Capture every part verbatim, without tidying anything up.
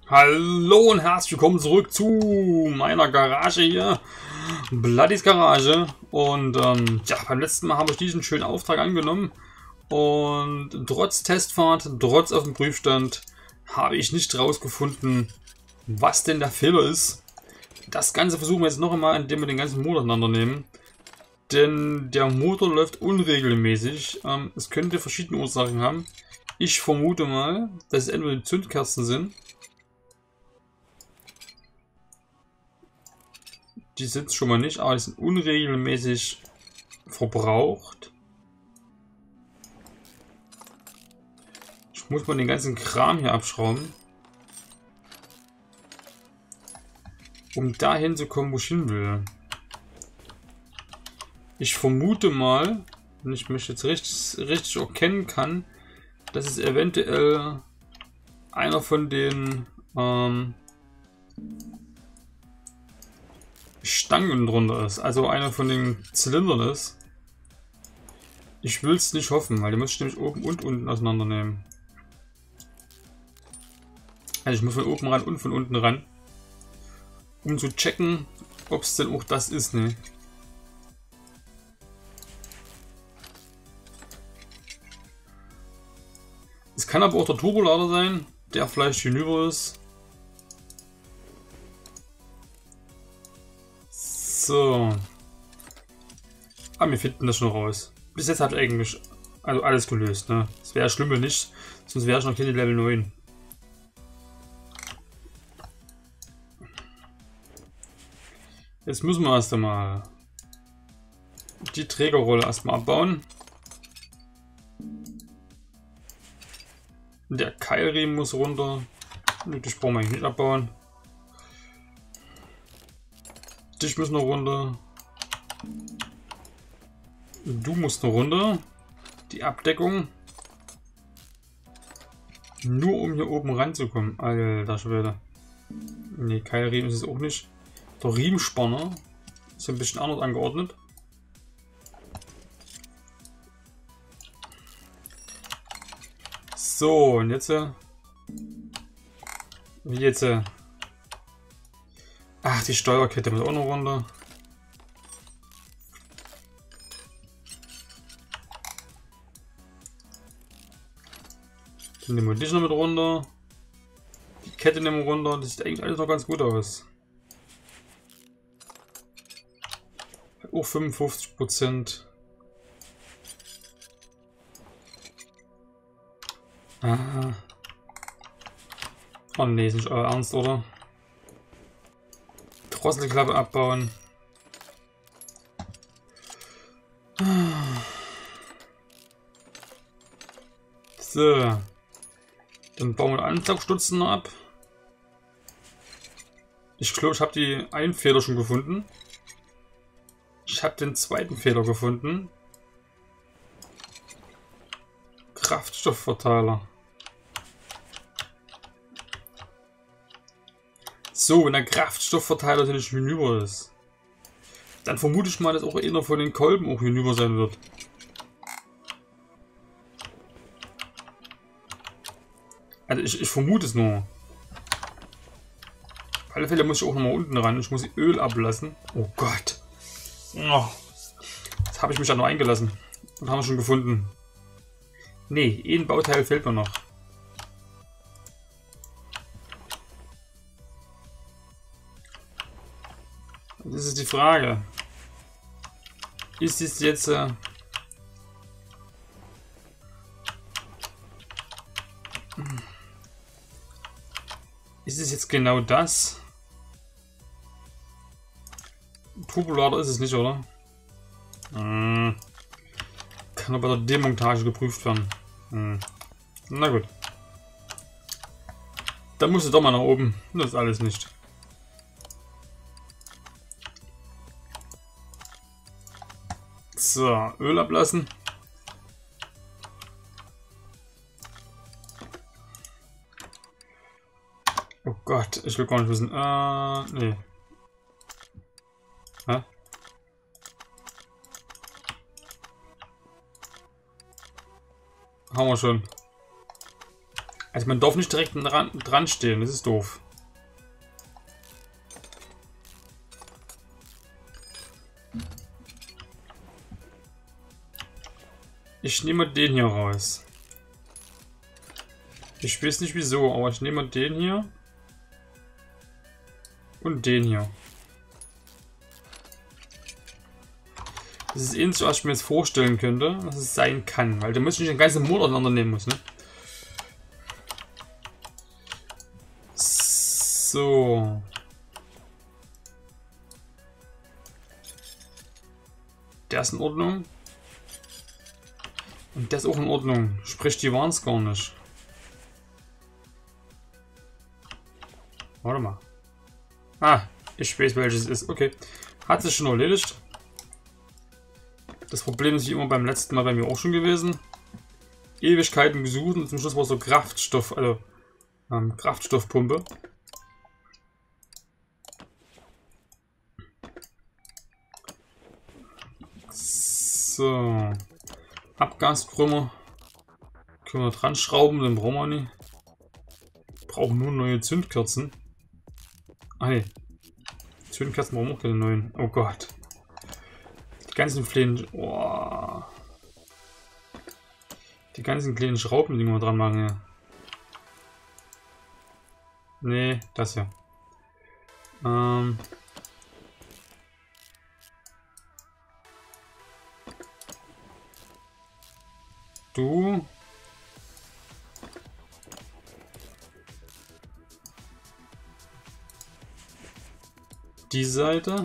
Hallo und herzlich willkommen zurück zu meiner Garage hier, Bloodys Garage. Und ähm, ja, beim letzten Mal habe ich diesen schönen Auftrag angenommen und trotz Testfahrt, trotz auf dem Prüfstand, habe ich nicht rausgefunden, was denn der Fehler ist. Das Ganze versuchen wir jetzt noch einmal, indem wir den ganzen Motor auseinandernehmen. Denn der Motor läuft unregelmäßig. Ähm, es könnte verschiedene Ursachen haben. Ich vermute mal, dass es entweder die Zündkerzen sind. Die sind schon mal nicht, aber die sind unregelmäßig verbraucht. Ich muss mal den ganzen Kram hier abschrauben, um dahin zu kommen, wo ich hin will. Ich vermute mal, wenn ich mich jetzt richtig, richtig erkennen kann, dass es eventuell einer von den ähm, Stangen drunter ist, also einer von den Zylindern ist. Ich will es nicht hoffen, weil die muss ich nämlich oben und unten auseinandernehmen. Also ich muss von oben ran und von unten ran, um zu checken, ob es denn auch das ist, ne? Es kann aber auch der Turbolader sein, der vielleicht hinüber ist. So. Aber wir finden das schon raus. Bis jetzt habe ich eigentlich also alles gelöst, ne? Das wäre schlimm, wenn nicht, sonst wäre ich noch keine Level neun. Jetzt müssen wir erst einmal die Trägerrolle erstmal abbauen. Der Keilriemen muss runter. Das brauchen wir eigentlich nicht abbauen. Dich muss noch runter. Du musst noch runter. Die Abdeckung. Nur um hier oben ranzukommen. Alter Schwede. Ne, Keilriemen ist es auch nicht. Der Riemenspanner ist ein bisschen anders angeordnet. So, und jetzt. Wie jetzt? Ach, die Steuerkette muss auch noch runter. Dann nehmen wir dich noch mit runter. Die Kette nehmen wir runter. Das sieht eigentlich alles noch ganz gut aus. Auch fünfundfünfzig Prozent. Ah. Oh ne, ist nicht euer Ernst, oder? Drosselklappe abbauen. So. Dann bauen wir den Ansaugstutzen noch ab. Ich glaube, ich habe die einen Fehler schon gefunden. Ich habe den zweiten Fehler gefunden. Kraftstoffverteiler. So, wenn der Kraftstoffverteiler natürlich hinüber ist, dann vermute ich mal, dass auch einer von den Kolben auch hinüber sein wird. Also ich, ich vermute es nur. Auf alle Fälle muss ich auch noch mal unten ran. Ich muss Öl ablassen. Oh Gott. Oh. Jetzt habe ich mich da noch eingelassen. Und haben wir schon gefunden. Nee, ein Bauteil fehlt mir noch. Das ist die Frage. Ist es jetzt... Äh ist es jetzt genau das? Turbolader ist es nicht, oder? Hm. Kann aber bei der Demontage geprüft werden. Hm. Na gut. Dann musst du doch mal nach oben. Das ist alles nicht. So, Öl ablassen. Oh Gott, ich will gar nicht wissen. Äh, nee. Hä? Haben wir schon. Also man darf nicht direkt dran, dran stehen, das ist doof. Ich nehme den hier raus. Ich weiß nicht wieso, aber ich nehme den hier. Und den hier. Das ist ähnlich, was ich mir jetzt vorstellen könnte, was es sein kann. Weil du musst nicht den ganzen Motor auseinandernehmen musst, ne? So. Der ist in Ordnung. Und der ist auch in Ordnung. Sprich, die waren es gar nicht. Warte mal. Ah, ich weiß welches es ist. Okay. Hat sich schon erledigt. Das Problem ist wie immer beim letzten Mal bei mir auch schon gewesen. Ewigkeiten gesucht und zum Schluss war so Kraftstoff, also ähm, Kraftstoffpumpe. So. Abgaskrümmer. Können wir dran schrauben, den brauchen wir nicht. Brauchen nur neue Zündkerzen. Ah ne. Zündkerzen brauchen wir auch keine neuen. Oh Gott. Die ganzen kleinen. Oh. Die ganzen kleinen Schrauben, die wir dran machen hier. Nee, das hier. Ähm. Du. Die Seite.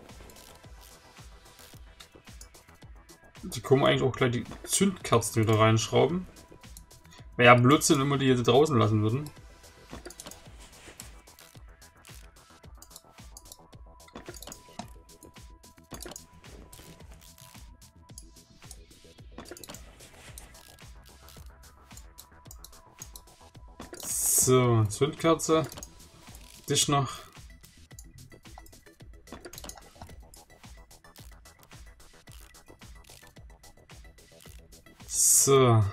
Die kommen eigentlich auch gleich die Zündkerzen wieder reinschrauben. Wäre ja Blödsinn, wenn wir die jetzt draußen lassen würden. So, Zündkerze. Dich noch. So.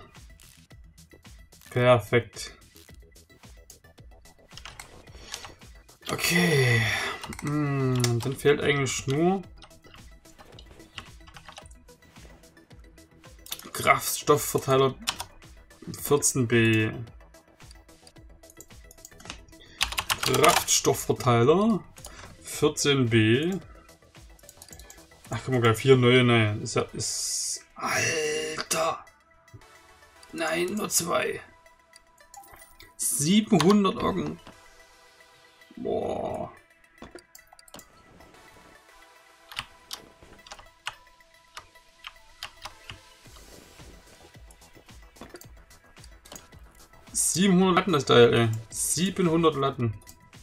Perfekt. Okay. Hm, dann fehlt eigentlich nur Kraftstoffverteiler vierzehn B. Kraftstoffverteiler vierzehn B. Ach, guck mal, gleich vier neue. Nein, ist ja. Ist. Alter! Nein, nur zwei. siebenhundert Oggen. Boah. siebenhundert Latten das Teil, ey. siebenhundert Latten.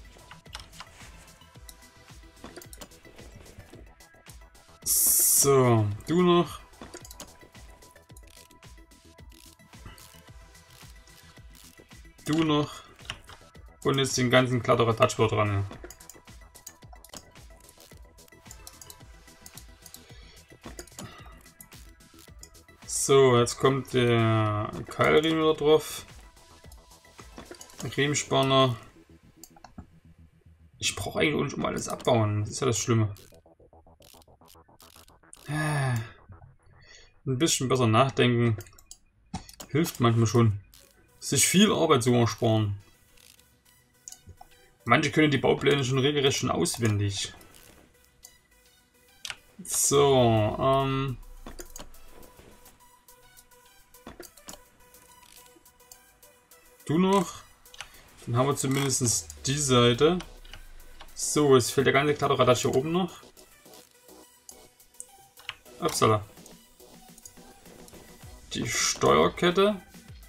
So, du noch. Du noch. Und jetzt den ganzen Kletterer Touchboard dran. Ja. So, jetzt kommt der Keilriemen wieder drauf. Riemenspanner. Ich brauche eigentlich auch nicht um alles abbauen. Das ist ja das Schlimme. Ein bisschen besser nachdenken hilft manchmal schon. Sich viel Arbeit zu ersparen. Manche können die Baupläne schon regelrecht schon auswendig. So, ähm. Du noch. Dann haben wir zumindest die Seite. So, es fehlt der ganze Kletterrad hier oben noch. Upsala. Die Steuerkette.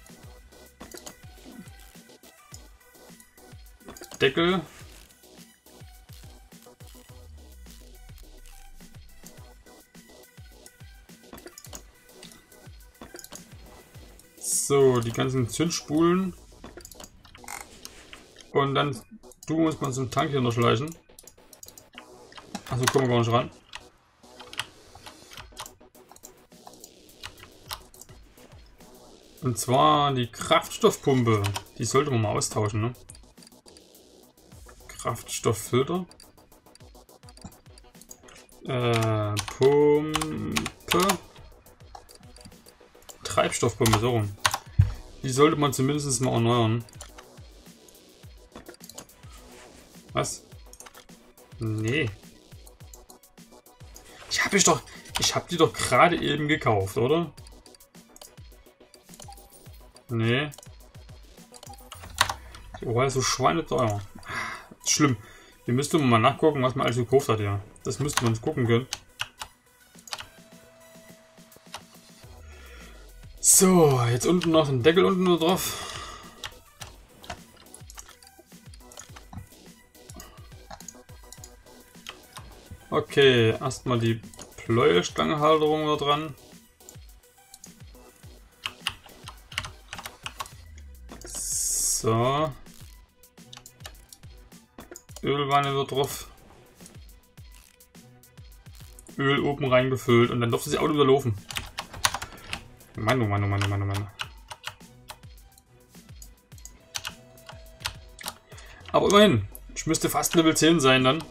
Deckel. So, die ganzen Zündspulen. Und dann, du musst man zum Tank hier noch schleichen. Also kommen wir gar nicht ran. Und zwar die Kraftstoffpumpe. Die sollte man mal austauschen, ne? Kraftstofffilter. Äh, Pumpe. Treibstoffpumpe, so rum. Die sollte man zumindest mal erneuern. Was? Nee. Ich habe ich doch, ich habe die doch gerade eben gekauft, oder? Nee. Oh, so also schweineteuer. Schlimm. Hier müsste man mal nachgucken, was man alles gekauft hat, ja. Das müsste man gucken können. So, jetzt unten noch ein Deckel unten drauf. Okay, erstmal die Pleuelstangenhalterung da dran. So. Ölwanne wird drauf. Öl oben reingefüllt und dann durfte sie auch wieder laufen. Mann, oh Mann, oh Mann, oh Mann, oh Mann. Aber immerhin, ich müsste fast Level zehn sein dann.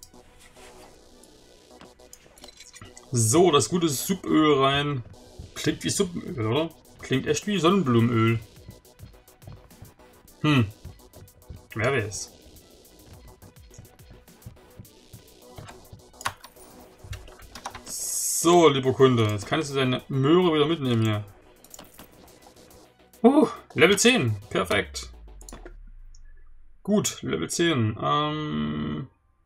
So, das gute Suböl rein. Klingt wie Suppenöl, oder? Klingt echt wie Sonnenblumenöl. Hm. Wer weiß. So, lieber Kunde, jetzt kannst du deine Möhre wieder mitnehmen hier. Uh, Level zehn. Perfekt. Gut, Level zehn. Ähm...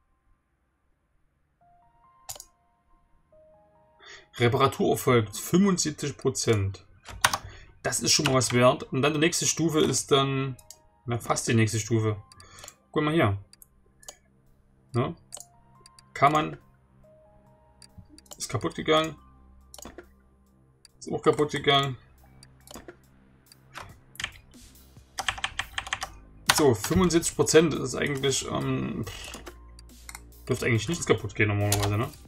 Reparatur erfolgt fünfundsiebzig Prozent. Das ist schon mal was wert. Und dann die nächste Stufe ist dann... Na, fast die nächste Stufe. Guck mal hier. Ne? Kann man... Ist kaputt gegangen. Ist auch kaputt gegangen. So, fünfundsiebzig Prozent ist eigentlich... Ähm, dürfte eigentlich nichts kaputt gehen normalerweise, ne?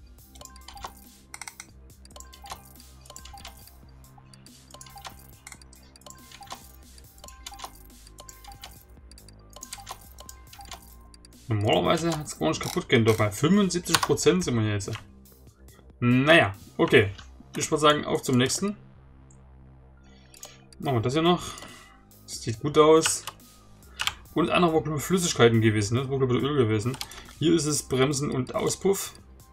Normalerweise hat es gar nicht kaputt gehen dürfen. Bei fünfundsiebzig Prozent sind wir jetzt. Naja, okay. Ich würde sagen, auf zum nächsten. Machen wir das hier noch. Das sieht gut aus. Und einer war, glaube ich, Flüssigkeiten gewesen. Ne? Das war, glaube ich, Öl gewesen. Hier ist es Bremsen und Auspuff.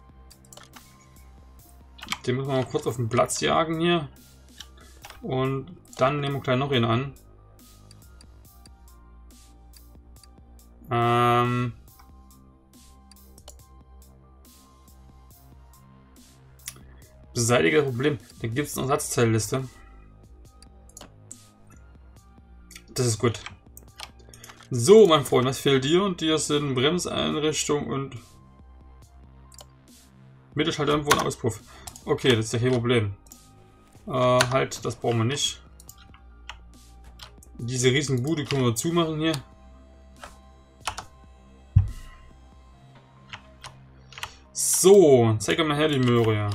Den müssen wir mal kurz auf den Platz jagen hier. Und dann nehmen wir gleich noch einen an. Ähm... Beseitige das Problem. Da gibt es eine Ersatzteilliste. Das ist gut. So, mein Freund, was fehlt dir? Und dir sind Bremseinrichtung und Mittelschalter irgendwo ein Auspuff. Okay, das ist ja kein Problem. Äh, halt, das brauchen wir nicht. Diese riesen Bude können wir zumachen hier. So, zeig mal her die Möhre, ja.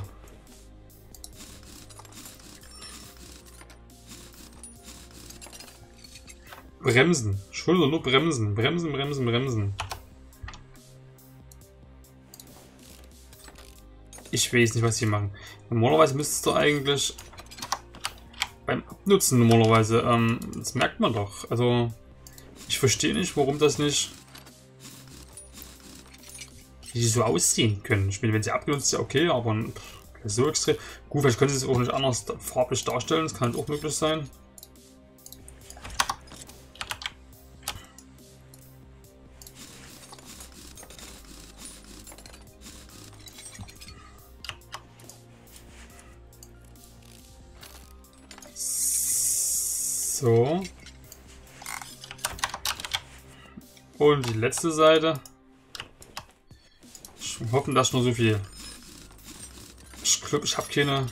Bremsen. Schulter, nur bremsen. Bremsen, bremsen, bremsen. Ich weiß nicht, was sie machen. Normalerweise müsstest du eigentlich beim Abnutzen normalerweise, ähm, das merkt man doch. Also, ich verstehe nicht, warum das nicht wie die so aussehen können. Ich meine, wenn sie abgenutzt ist, ja okay, aber so extrem. Gut, vielleicht können sie es auch nicht anders farblich darstellen. Das kann halt auch möglich sein. So. Und die letzte Seite. Ich hoffe, dass nur so viel. Ich glaube, ich habe keine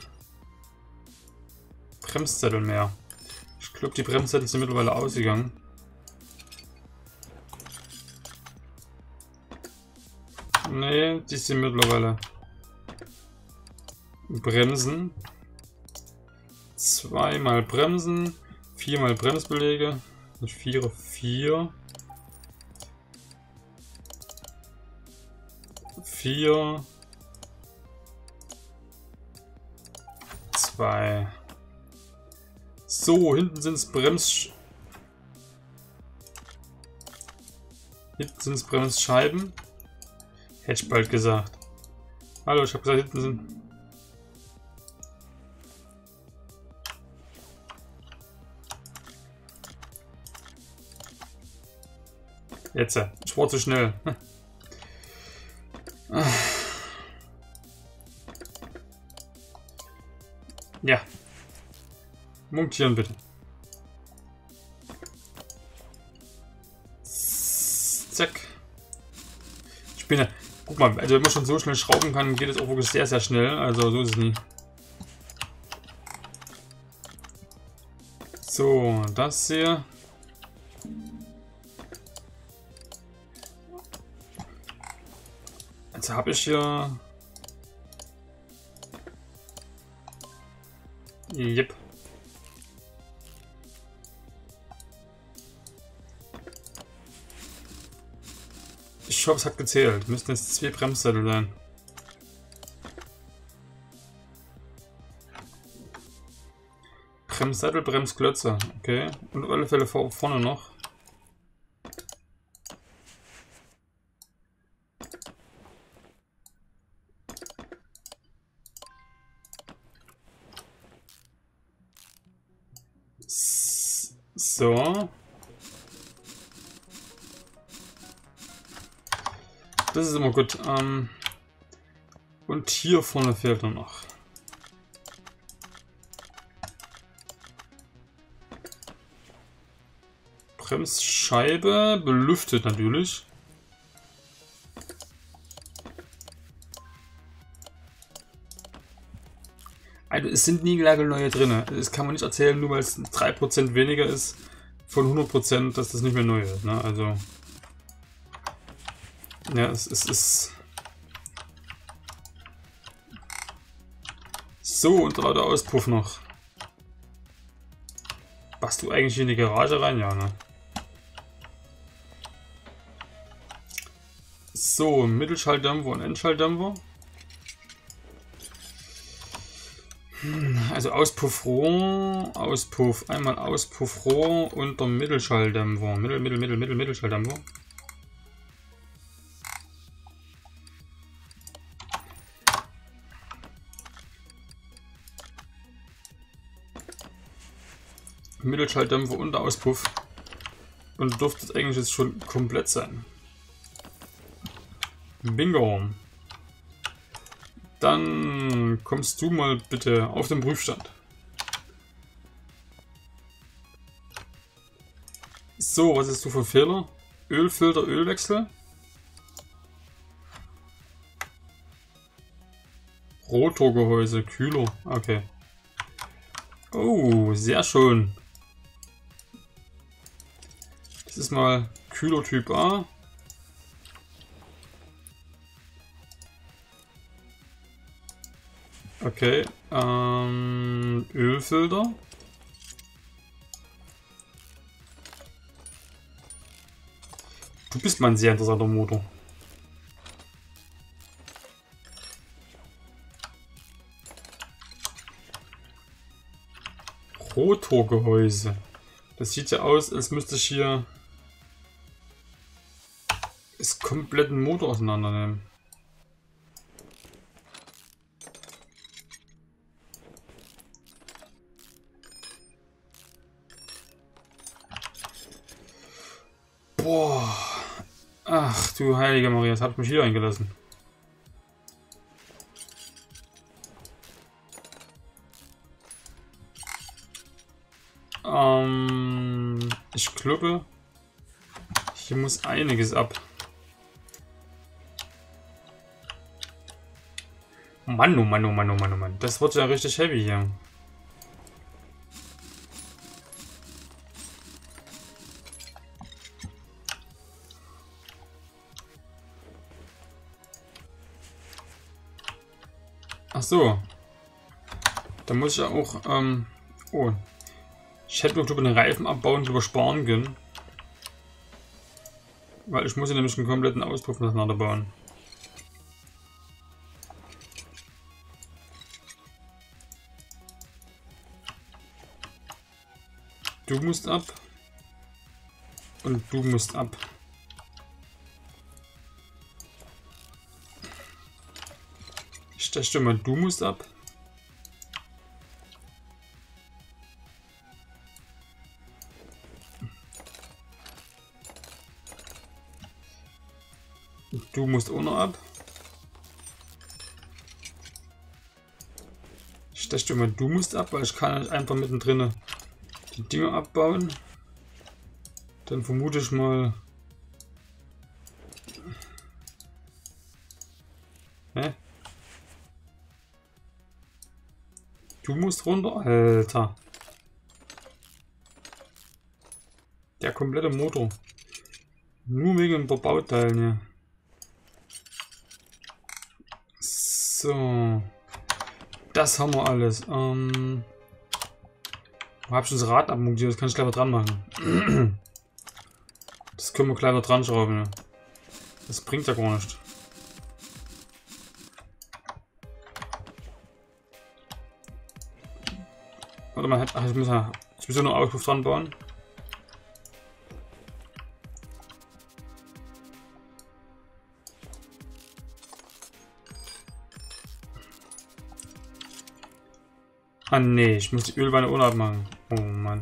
Bremszettel mehr. Ich glaube, die Bremszettel sind mittlerweile ausgegangen. Nee, die sind mittlerweile Bremsen. Zweimal Bremsen. Viermal Bremsbeläge. Nicht vier, vier. Vier. Zwei. So, hinten sind es Brems... Hinten sind es Bremsscheiben. Hätte ich bald gesagt. Hallo, ich habe gesagt, hinten sind... Jetzt, ich war zu schnell. Ja. Montieren bitte. Zack. Ich bin ja... Guck mal, also wenn man schon so schnell schrauben kann, geht es auch wirklich sehr, sehr schnell. Also so ist es nie. So, das hier. Jetzt habe ich hier... Yep. Ich hoffe, es hat gezählt. Müssten jetzt zwei Bremssättel sein. Bremssättel, Bremsklötze. Okay. Und auf alle Fälle vorne noch. So. Das ist immer gut. Ähm Und hier vorne fehlt er noch. Bremsscheibe, belüftet natürlich. Also es sind nie neue drin. Das kann man nicht erzählen, nur weil es drei Prozent weniger ist von hundert Prozent, dass das nicht mehr neu ist. Ne? Also ja, es, es ist so, und der lauter Auspuff noch. Passt du eigentlich in die Garage rein? Ja, ne? So, Mittelschalldämpfer und Endschalldämpfer. Also Auspuffrohr, Auspuff, einmal Auspuffrohr und der Mittelschalldämpfer. Mittel, Mittel, Mittel, Mittel, Mittelschalldämpfer. Mittelschalldämpfer und der Auspuff. Und dürfte es eigentlich jetzt schon komplett sein. Bingo. Dann kommst du mal bitte auf den Prüfstand. So, was ist du für Fehler? Ölfilter, Ölwechsel. Rotorgehäuse, Kühler. Okay. Oh, sehr schön. Das ist mal Kühler Typ A. Okay, ähm, Ölfilter. Du bist mal ein sehr interessanter Motor. Rotorgehäuse. Das sieht ja aus, als müsste ich hier das kompletten Motor auseinandernehmen. Boah. Ach du heilige Maria, das hat mich hier eingelassen. Ähm, ich glaube, hier muss einiges ab. Mann, oh Mann, oh Mann, oh Mann, oh Mann. Das wird ja richtig heavy hier. Ach so. Da muss ich ja auch, ähm, oh. Ich hätte noch über den Reifen abbauen drüber sparen können. Weil ich muss ja nämlich einen kompletten Auspuff miteinander bauen. Du musst ab. Und du musst ab. Ich dachte mal, du musst ab. Du musst auch noch ab. Ich dachte immer, du musst ab, weil ich kann nicht einfach mittendrin die Dinge abbauen. Dann vermute ich mal. Hä? Du musst runter? Alter. Der komplette Motor. Nur wegen ein paar Bauteilen hier. So. Das haben wir alles. Ähm. Wo hab ich das Rad abmontiert? Das kann ich gleich mal dran machen. Das können wir gleich noch dran schrauben. Ja. Das bringt ja gar nicht. Warte mal, ach, ich muss ja sowieso noch Auspuff dran bauen. Ah nee, ich muss die Ölwanne ohne abmachen. Oh Mann.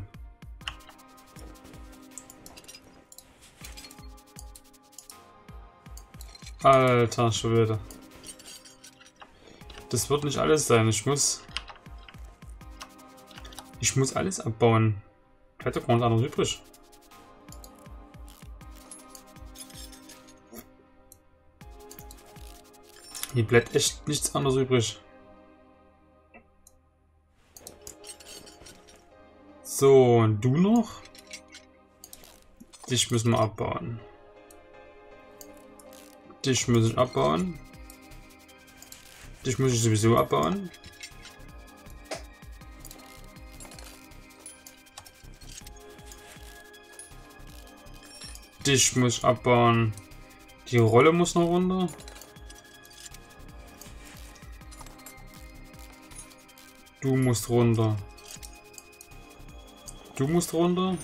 Alter Schwede. Das wird nicht alles sein. Ich muss... Ich muss alles abbauen. Bleibt doch gar nichts anderes übrig. Hier bleibt echt nichts anderes übrig. So, und du noch? Dich müssen wir abbauen. Dich muss ich abbauen. Dich muss ich sowieso abbauen. Dich muss ich abbauen. Die Rolle muss noch runter. Du musst runter. Du musst runter.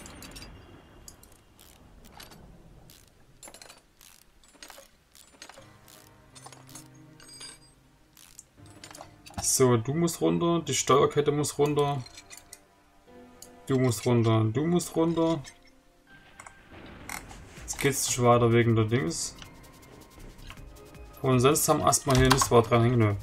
So, du musst runter. Die Steuerkette muss runter. Du musst runter. Du musst runter. Jetzt geht's nicht weiter wegen der Dings. Und sonst haben wir erstmal hier nichts weiter dran hängen.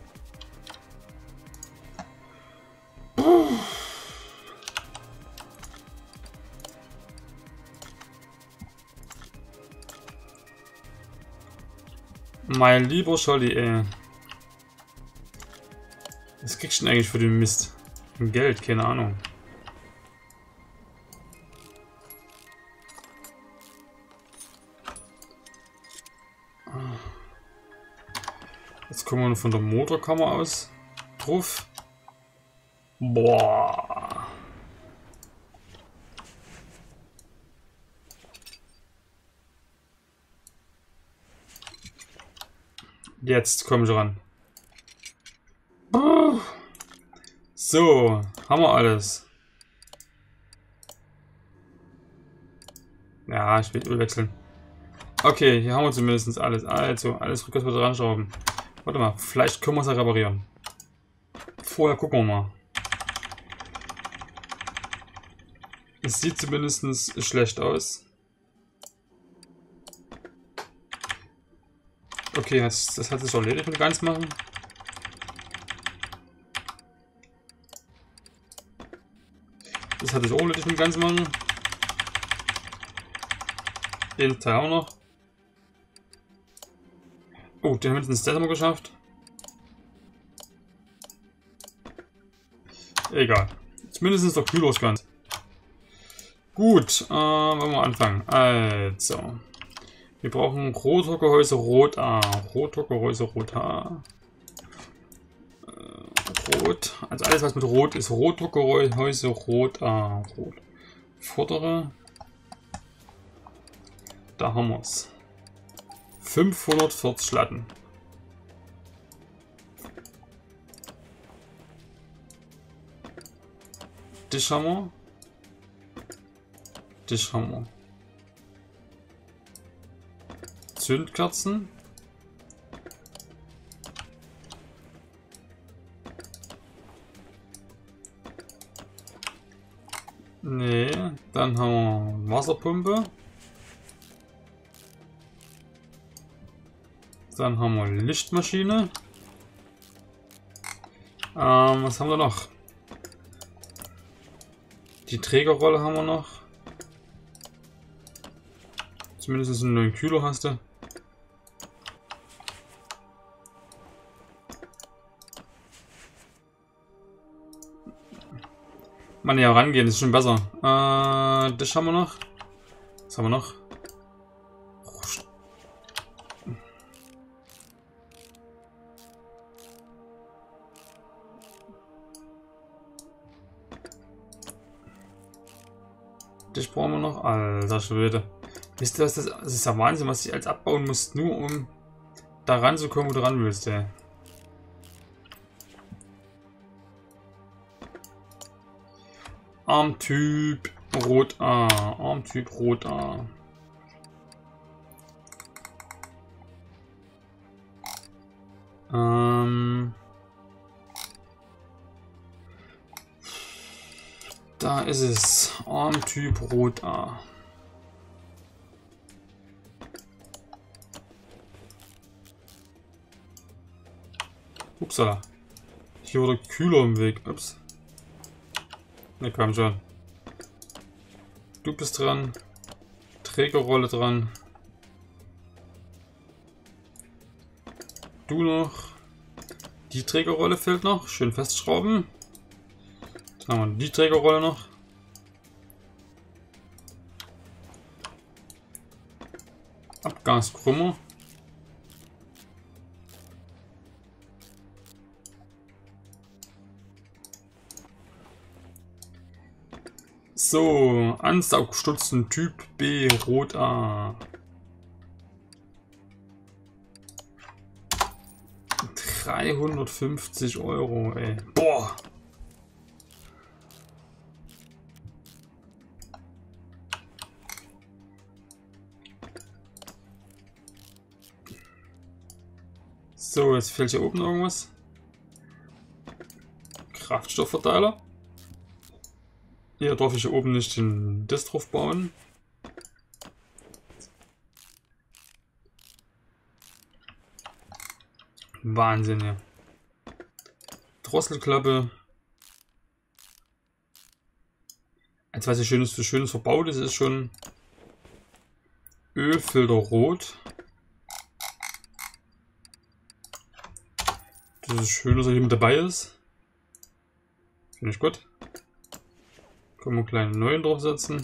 Mein lieber Scholli, ey. Was kriegst du denn eigentlich für den Mist? Geld, keine Ahnung. Jetzt kommen wir von der Motorkammer aus. Drauf. Boah. Jetzt komme ich ran. So, haben wir alles. Ja, ich will Öl wechseln. Okay, hier haben wir zumindest alles. Also, alles rückwärts wieder dran schrauben. Warte mal, vielleicht können wir es ja reparieren. Vorher gucken wir mal. Es sieht zumindest schlecht aus. Okay, das, das hat sich erledigt mit ganz machen. Das hatte ich auch erledigt mit ganz machen. Den Teil auch noch. Oh, den haben wir jetzt das haben wir geschafft. Egal. Zumindest ist doch kühl ausgegangen. Gut, äh, wollen wir anfangen. Also. Wir brauchen Rotorgehäuse Rot A. Rotorgehäuse Rot A. Äh, Rot. Also alles was mit Rot ist. Rotorgehäuse Rot A. Rot. Vordere. Da haben wir es. fünfhundertvierzig Latten. Dich haben wir. Dich haben wir. Zündkerzen. Nee, dann haben wir Wasserpumpe. Dann haben wir Lichtmaschine. Ähm, was haben wir noch? Die Trägerrolle haben wir noch. Zumindest einen neuen Kühler hast du. Man ja rangehen, ist schon besser. Äh, das haben wir noch. Was haben wir noch? Das brauchen wir noch. Alter Schwede. Wisst ihr was das? Das ist ja Wahnsinn, was ich als abbauen muss, nur um da ranzukommen, wo du ran willst, ey. Armtyp Rot A. Armtyp Rot A. Ähm. Da ist es. Armtyp Rot A. Upsala. Hier war der Kühler im Weg. Ups. Ne, komm schon. Du bist dran. Trägerrolle dran. Du noch. Die Trägerrolle fehlt noch. Schön festschrauben. Dann haben wir die Trägerrolle noch. Abgaskrümmer. So, Ansaugstutzen Typ B Rot A. dreihundertfünfzig Euro, ey. Boah. So, jetzt fehlt hier oben irgendwas. Kraftstoffverteiler. Hier darf ich hier oben nicht den das drauf bauen. Wahnsinn, ja. Drosselklappe. Als was hier schönes so schönes verbaut ist, ist schon Ölfilter rot. Das ist schön, dass er hier mit dabei ist. Finde ich gut. Können wir einen kleinen neuen draufsetzen.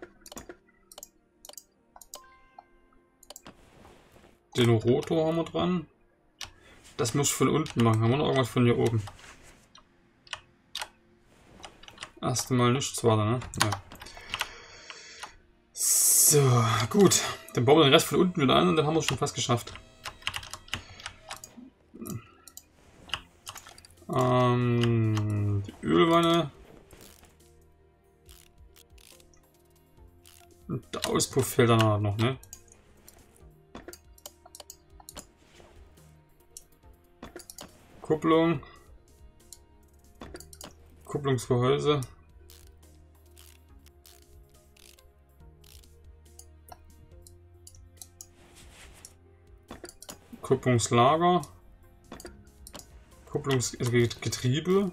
Den Rotor haben wir dran. Das muss ich von unten machen. Haben wir noch irgendwas von hier oben? Erst mal nichts weiter, ne? Ja. So, gut. Dann bauen wir den Rest von unten wieder an und dann haben wir es schon fast geschafft. Ähm, die Ölwanne. Und der Auspuff fehlt dann noch, ne? Kupplung. Kupplungsgehäuse. Kupplungslager. Kupplungsgetriebe.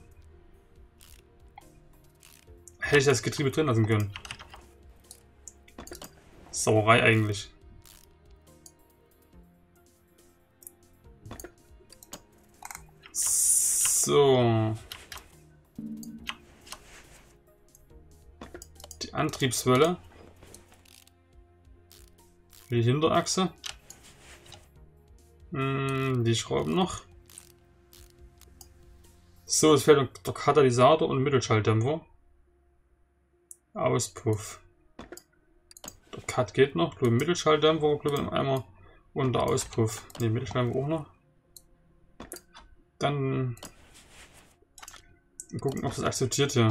Hätte ich das Getriebe drin lassen können. Sauerei eigentlich. So. Die Antriebswelle. Die Hinterachse. Hm, die Schrauben noch. So, es fehlt der Katalysator und Mittelschalldämpfer. Auspuff. Der Cut geht noch. Der Mittelschalldämpfer, glaube ich, im Eimer. Und der Auspuff. Ne, Mittelschalldämpfer auch noch. Dann gucken, ob das akzeptiert hier.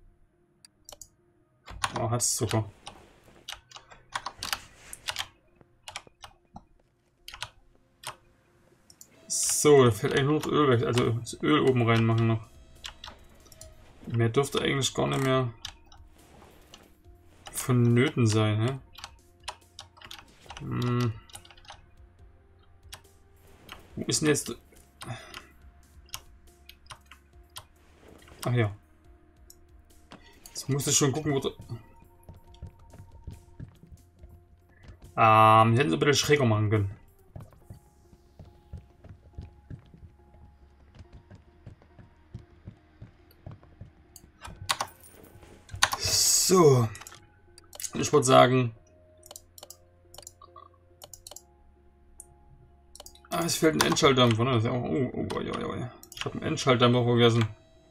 Oh, hat es Zucker. So, da fällt eigentlich nur noch das Öl weg. Also das Öl oben reinmachen noch. Mehr dürfte eigentlich gar nicht mehr vonnöten sein, hä? Hm. Wo ist denn jetzt... Ach ja. Jetzt muss ich schon gucken, wo der... Ähm, hätten sie ein bisschen schräger machen können. So. Ich würde sagen... Ah, es fehlt ein Endschalldämpfer, ne? Das ist auch... Oh, oh, oh, oh, oh. Ich habe einen Endschalldämpfer vergessen.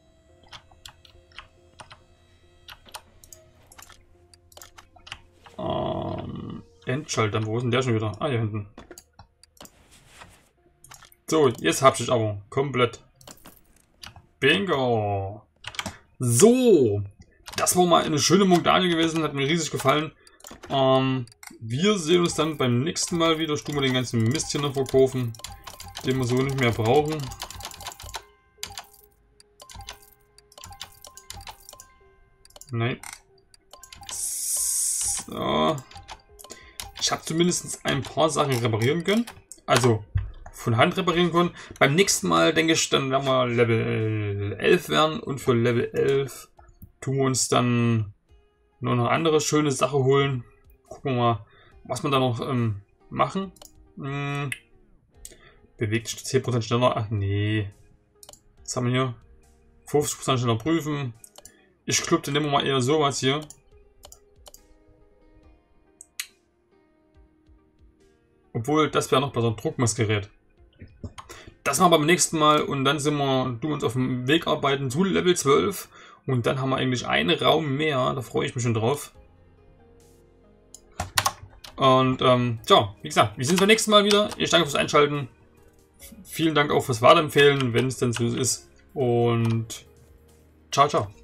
Ähm... Endschalldämpfer, wo ist denn der schon wieder? Ah, hier hinten. So, jetzt hab ich aber komplett. Bingo! So! Das war mal eine schöne Montage gewesen, hat mir riesig gefallen. Ähm, wir sehen uns dann beim nächsten Mal wieder. Ich tue mal den ganzen Mist hier noch verkaufen, den wir so nicht mehr brauchen. Nein. So. Ich habe zumindest ein paar Sachen reparieren können. Also von Hand reparieren können. Beim nächsten Mal denke ich, dann werden wir Level elf werden. Und für Level elf tun wir uns dann noch eine andere schöne Sache holen. Gucken wir mal, was wir da noch ähm, machen. Hm. Bewegt sich zehn Prozent schneller. Ach nee. Was haben wir hier? fünfzig Prozent schneller prüfen. Ich glaube, dann nehmen wir mal eher sowas hier. Obwohl, das wäre noch besser. Druckmessgerät. Das machen wir beim nächsten Mal. Und dann sind wir, tun uns auf dem Weg arbeiten zu Level zwölf. Und dann haben wir eigentlich einen Raum mehr. Da freue ich mich schon drauf. Und ähm, tja, wie gesagt, wir sehen uns beim nächsten Mal wieder. Ich danke fürs Einschalten. Vielen Dank auch fürs Weiterempfehlen, wenn es denn so ist. Und ciao, ciao.